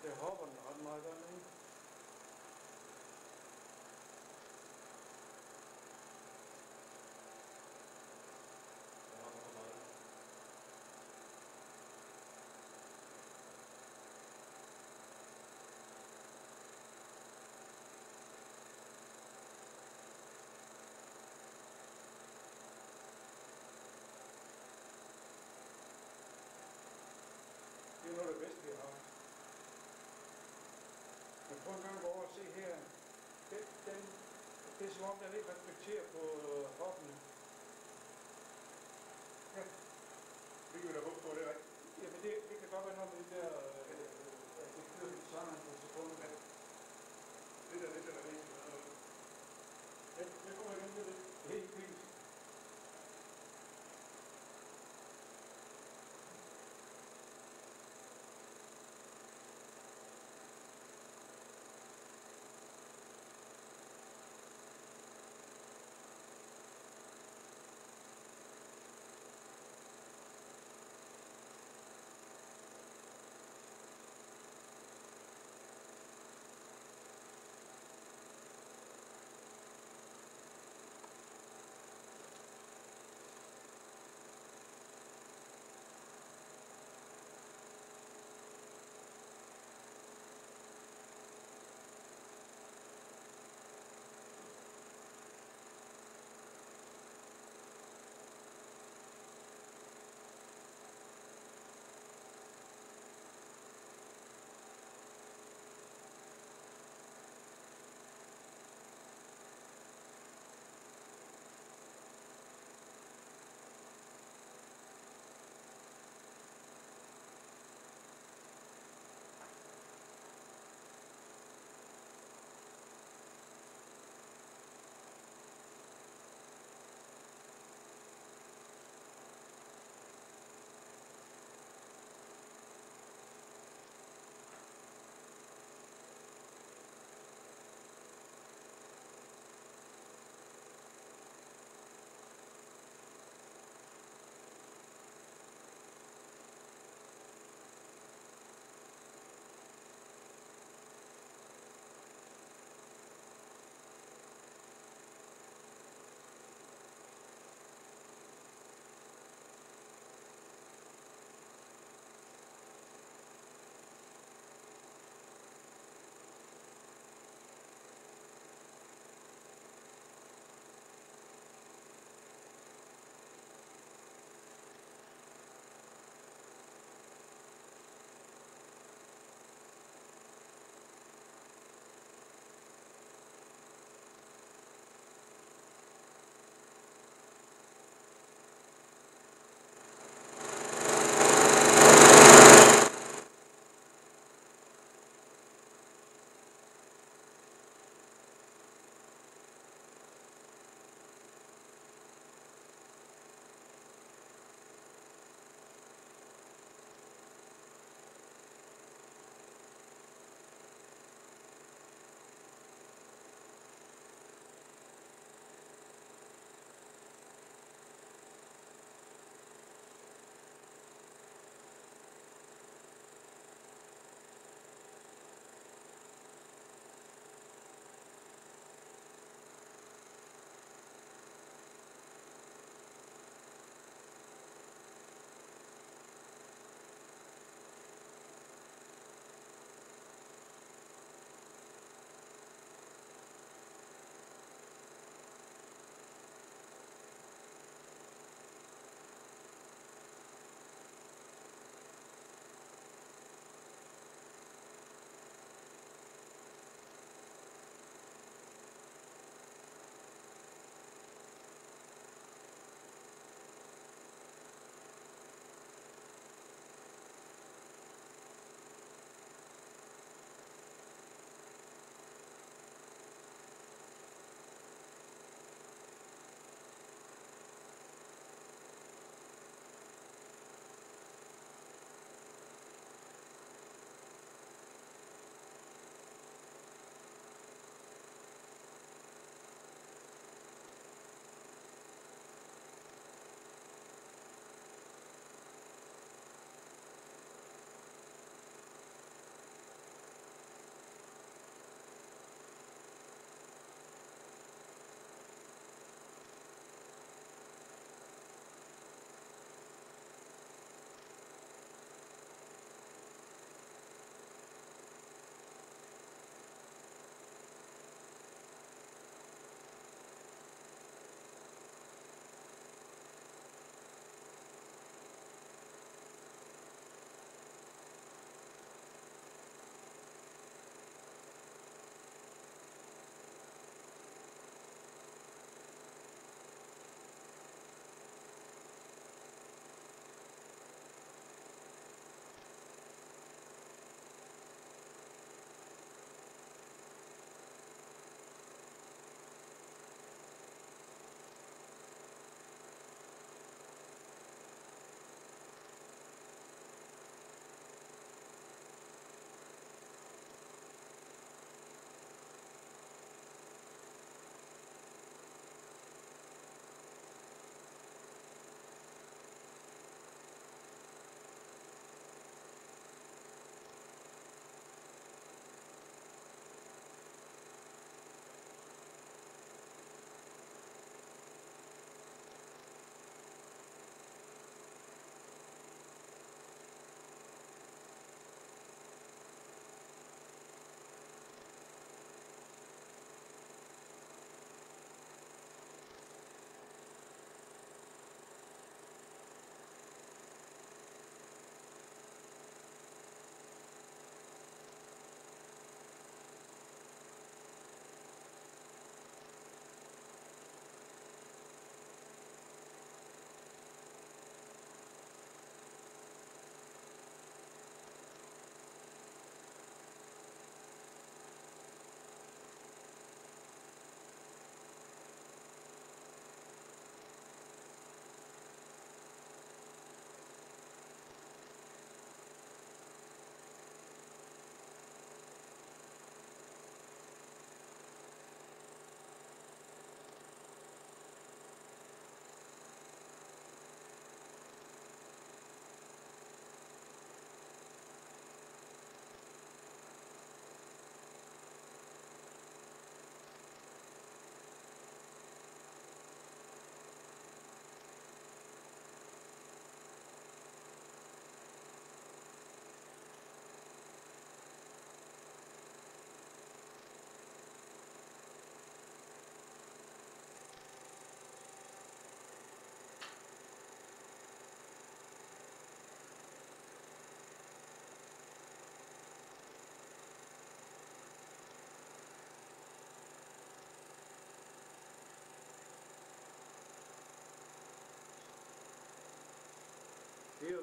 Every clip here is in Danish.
Det hopper den ret meget, gør den ikke? Det hopper for meget. Det er noget af det bedste, vi har. Men prøv en gang at gå over og se her. Det er som om, den ikke respekterer på hoppene. Ja. Det kan vi da håbe på, det er rigtigt. Jamen det kan godt være noget med det der, at det kører lidt sådan på sekunder. Ja. Det der, det sætter rigtig meget ud. Ja, det kommer igen til det. Det er helt fint.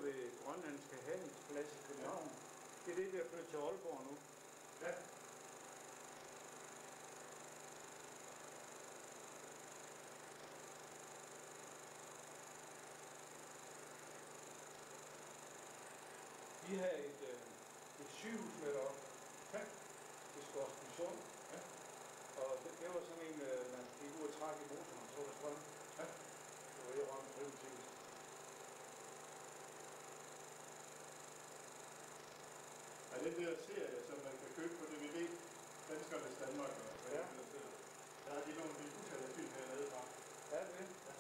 ved Grønlandske Handelsplads i København. Det er det, der flytter til Aalborg nu. Ja. Vi havde et sygehus med deroppe. Ja. Til Skorstensund. Ja. Og det var sådan en, man gik ud og trak i motoren, og så var der strøm. Ja. Det var helt rundt primitivt. Og den der serie, som man kan købe på DVD, Danskernes Danmark, og Ja. der har de nogle helt utal af film hernede fra. Ja, det. Ja.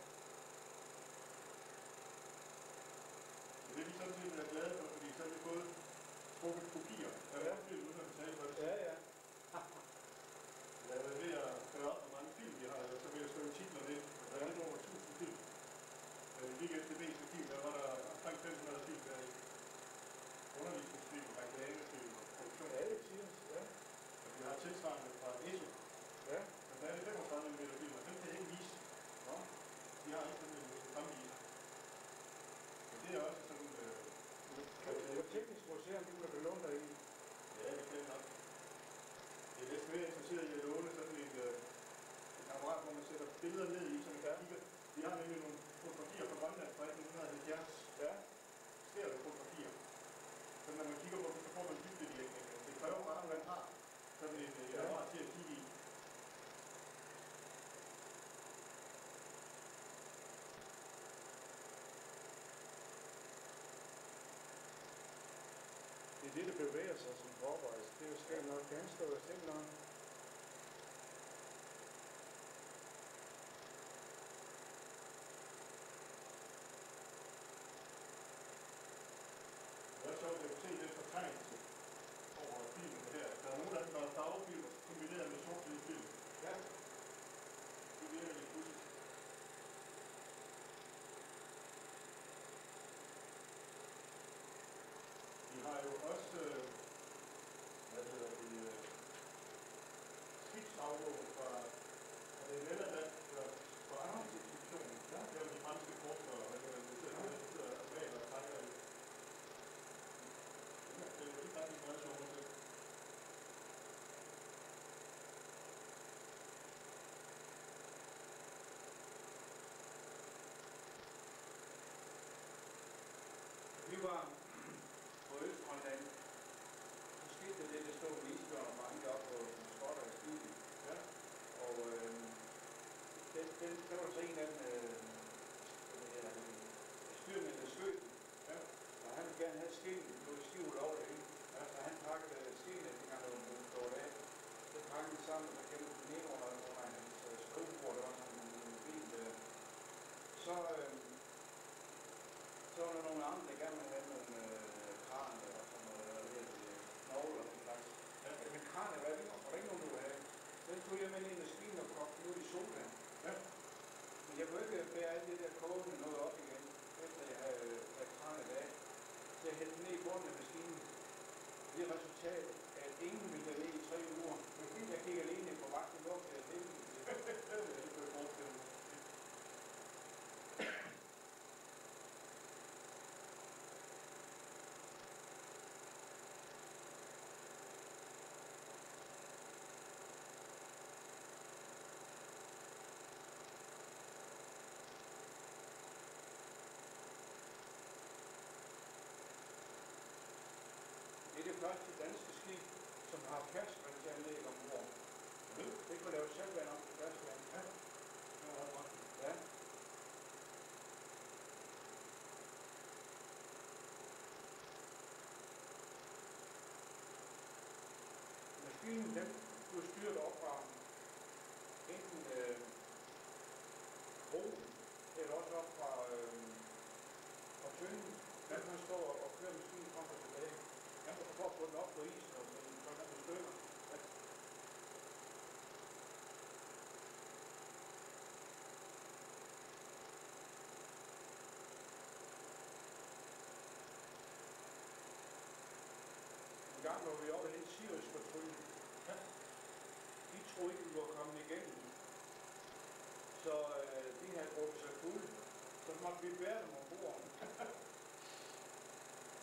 Så det er vi sådan set været glade for, fordi så har vi fået trukket kopier af vores film, uden at betale for det. Ja, ja. Jeg har været ved at gøre op, hvor mange film vi har, og så vil jeg skrive titler ind. Der er lidt over 1000 film. I Weekend TV's arkiv, der var der omkring 500 film der i. Undervisningsfilm, reklamefilm og produktion. Ja, det siger ja. Og vi har tilsvarende fra ESO. Ja. Men der er det 35 mm film, og dem kan jeg ikke vise. Nå. De har ikke sådan en fremviser. Men det er også sådan... På Teknisk Museum, du kan låne dig i. Ja, det kan nok. Det er næsten mere interesseret i at låne sådan et apparat, hvor man sætter billeder ned i, så man kan kigge. Vi har nemlig nogle fotografier fra Grønland fra 1970. Ja. Stereofotografier. Så når man kigger på dem, så får man dybdevirkning. Det kræver bare, at man har sådan et apparat til at kigge i. Det er det, der bevæger sig som forberedelse. Det er jo skært nok ganske og simpelthen. Det er sjovt, at jeg kan se den fortegnelse over filmen her. Der er nogen, der har været farvefilm kombineret med sort-hvid film. Ja. Det er virkelig pudsigt. Vi har jo også, hvad hedder det, skibsaflåg fra det Nederland fra Arktisk-institutionen. Ja. Det var de franske forskere, og det sidder og maler og tegner i. Det er jo faktisk meget sjovt at se. Vi var på Østgrønland. Så skete det, der stod med isbjørn og banke op på skotter i skibet. Ja. Og der var så en af dem, styrmændene skød. Ja. Og han ville gerne have skillen, det var skivet over det hele. Ja. Så han pakkede skillen, det kan man stå af. Så pakkede det sammen, og gemte den ind under hans skrivebord, der var sådan en fint. Så var der nogle andre, der gerne ville have nogle kraner og sådan noget, eller knogler og sådan slags. Ja. Men kraner, var der ikke nogen, du ville have? Så tog jeg med ind i maskinen og kogte ud i soda. Ja. Men jeg kunne ikke bære alt det der kogende noget op igen, efter jeg havde kranet af. Så jeg hældte ned i bunden af maskinen. Det er resultatet, at ingen ville være ned i 3 uger. Jeg gik alene på vagten luft, og jeg tænkte, Det kunne jeg forestille mig. det er det første danske skib, som har ferskvandsanlæg ombord. Det kunne lave saltvand om til ferskvand. Ja. Det var ret godt. Ja. Maskinen, den blev styret op fra enten broen, eller også op fra tynden. Der kan man stå og køre maskinen frem og tilbage. Ja, og for at få den op på isen, og så kan den stykker. Ja. En gang var vi oppe i en Sirius-patrulje. Ja. De troede ikke, vi var kommet igennem. Så de havde brugt sig fuld. Så måtte vi bære dem ombord.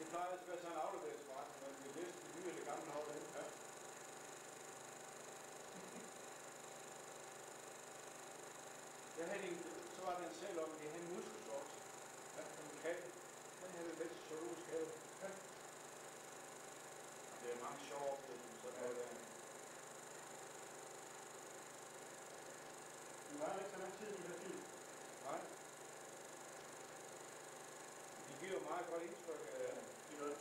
Det plejer altså at være sådan en afleveringsforretning, men vi læste det nye og det gamle hold. Ja. Jeg havde en, så var der en selv om, at de havde en muskelsokse. Ja, som en kat. Den havde vi med til zoologisk have. Ja. Og det er mange sjove oplevelser, sådan noget der. Vi var ikke så lang tid i det her film. Nej. De giver jo meget godt indtryk af Det gør det.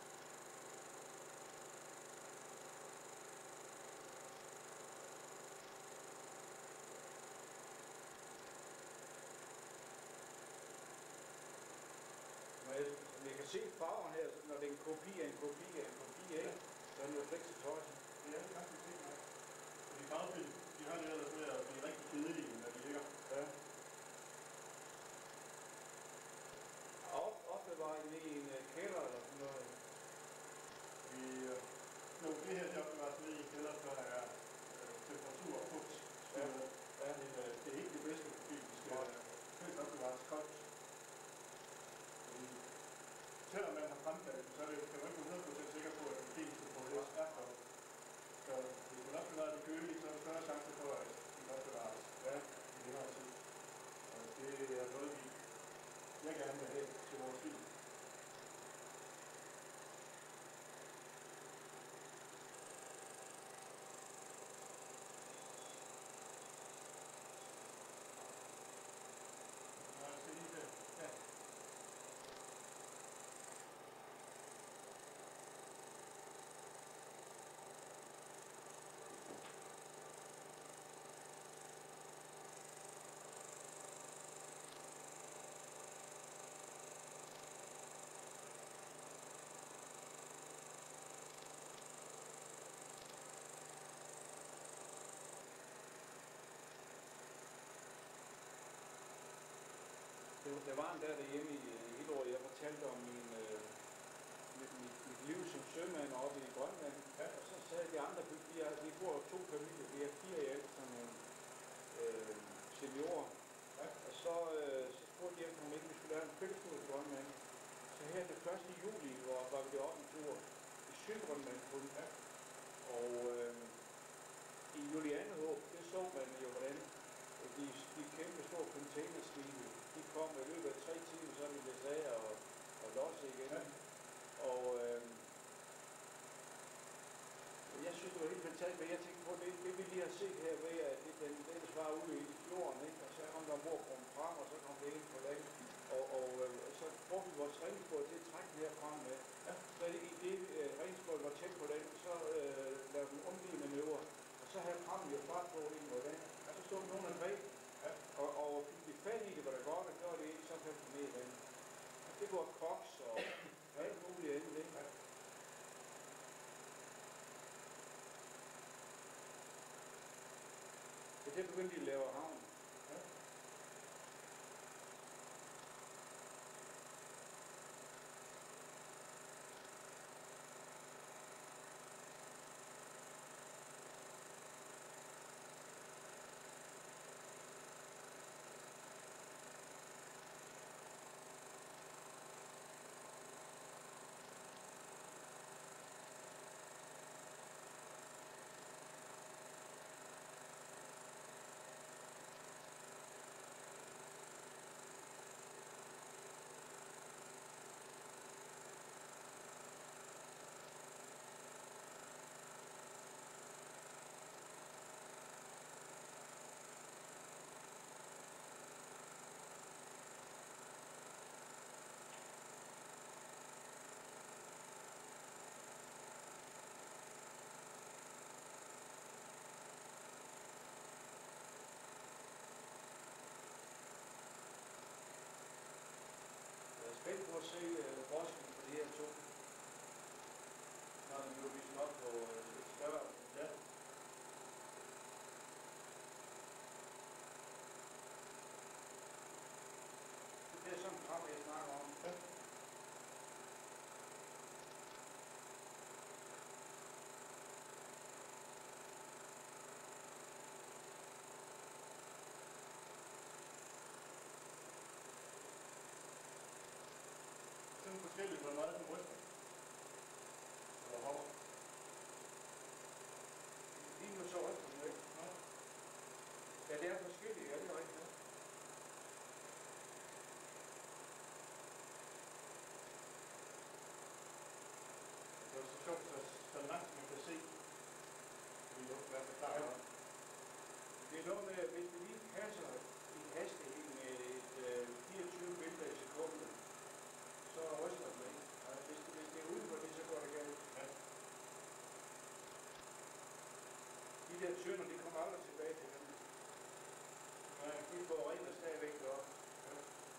Men jeg kan se farven her, når det er en kopi af en kopi af en kopi, ikke? Så er den jo rigtig tosset. Det er det faktisk ikke, nej. Fordi farvefilm, de har det ellers med at blive rigtig kedelige, når de ligger. Ja. Og ofte var I nede i en kælder eller sådan noget. Vi, det her job var nede i kælder, der er temperatur og fugt. Ja. Ja. Det er ikke det bedste for film. De skal helst opbevares koldt. Fordi selvom man har fremkaldt så kan man ikke være 100% sikker på, at den kemiske proces er koldt. Så hvis man opbevarer det køligt, så er der større chance for, at de kan opbevares i længere tid. Og det er noget, jeg gerne vil have til vores film. Der var en der derhjemme i Hillerød, jeg fortalte om mit liv som sømand oppe i Grønland. Ja. Og så sagde de andre, vi bor 2 familier, vi er 4 i alt, sådan nogle seniorer. Ja. Og så spurgte de, om ikke vi skulle lave en fællestur i Grønland. Så her den 1. juli var vi deroppe en tur i Sydgrønland kun. Ja. Og i Julianehåb, det så man jo, hvordan de kæmpe store containerskibe, de kom i løbet af 3 timer, så ville det sige og losse igen. Ja. Og jeg synes, det var helt fantastisk, men jeg tænkte på, det vi lige har set her ved, at den var ude i fjorden, ikke? Og så kom der ombord på en pram, og så kom det ind på land. Og så brugte vi vores redningsbåd til at trække den her frem med. Ja. Så i det redningsbåden var tæt på land, så lavede den omlige manøvre. Og så havde prammen jo fart på ind mod land. Og så stod nogen af bag. Ja. Og fik de fat i det, var der godt, og gjorde det ikke, så faldt de ned i vandet. Og det var koks og alt muligt andet, ikke? Ja. Så det begyndte de at lave havn. Ja. det klarer jeg. Det er noget med, at hvis det lige passer i hastighed med et 24 billeder i sekundet, så ryster den ikke. Altså, hvis det er uden for det, så går det galt. Ja. De der tønder, de kommer aldrig tilbage til dem. Nej. De får rent stadigvæk deroppe. Ja.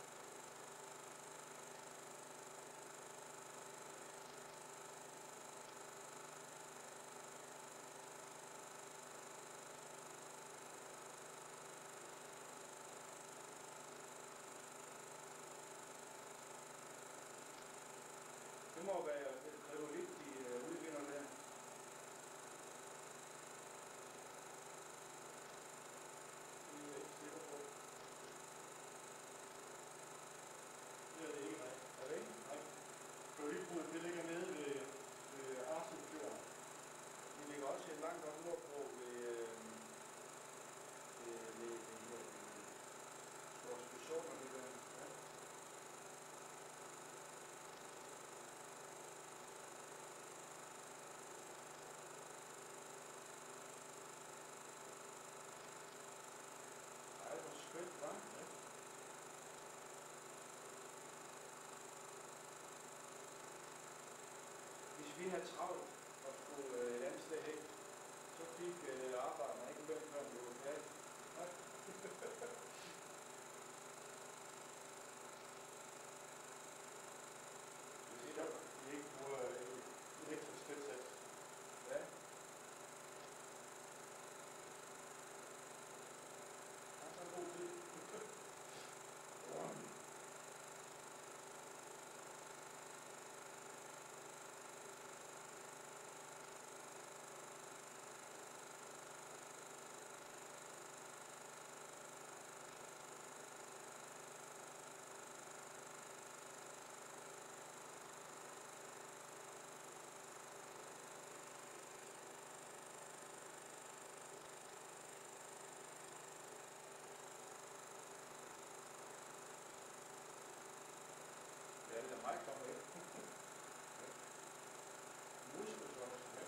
Det må være kryolit, de udvinder der. Det er jeg ikke sikker på. Det er det ikke, nej. Er det ikke? Nej. Klorolitbruddet, det ligger nede ved Arsenfjorden. De ligger også helt langt op nordpå ved Storsbysund og det der. Ja. Ej, hvor skønt, hva'? Ja. Hvis vi havde travlt og skulle et andet sted hen, så fik arbejderne ikke løn, før vi var færdige. Nej. Hvis ikke vi ikke bruger elektrisk fedtsats. Ja. Det er så en god tid. Ja, det er meget kommer ind. Muskelsovs. Ja.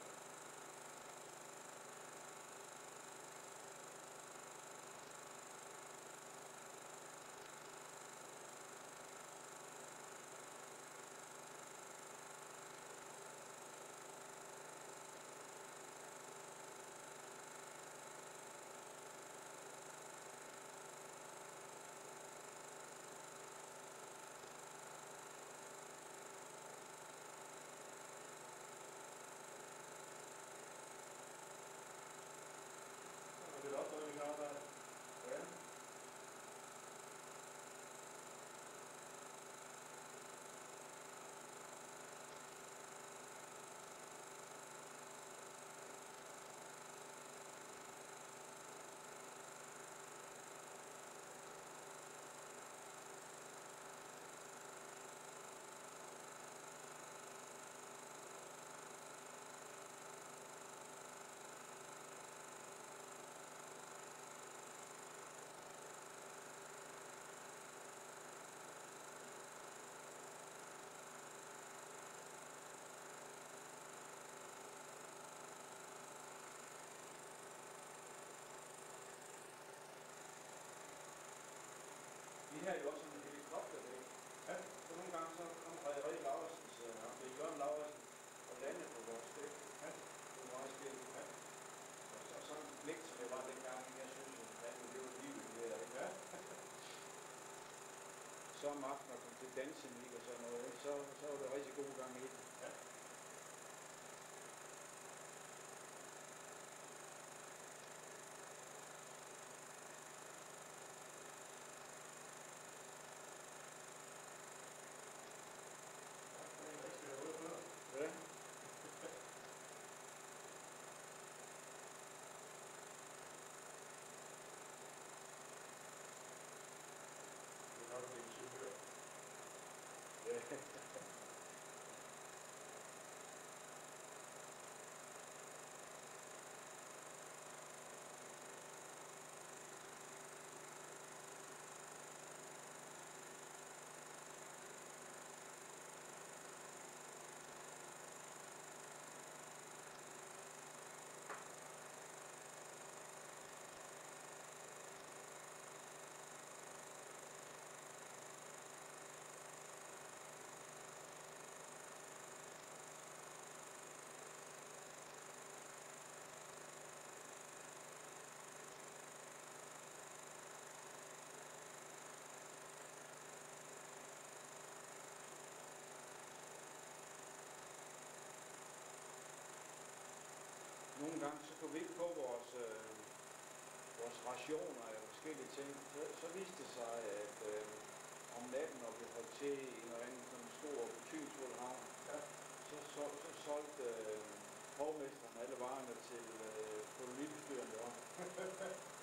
Og det er også noget, vi kan arbejde. Ja. Vi har jo også en helikopter der. Ja. Så nogle gange så kom Rederi Laursens, ham det er Jørgen Laursen, og landede på vores dæk. Ja. Det var meget skægt. Ja. Og så sådan en blik, som jeg var dengang, jeg synes jo, at det var livet det der, ikke? Ja. Så om aftenen kom til dansemik og sådan noget, ikke? Så var det rigtig god gang i det. Ja. Det er en, der ikke skal have noget før. Ja. Det er nok en ingeniør. Ja. nogle gange så kunne vi ikke få vores rationer af forskellige ting. Så viste det sig, at om natten, når vi holdt til i en eller anden sådan stor butiksfuld havn, Ja. så solgte hovmesteren alle varerne til kolonibestyrende op.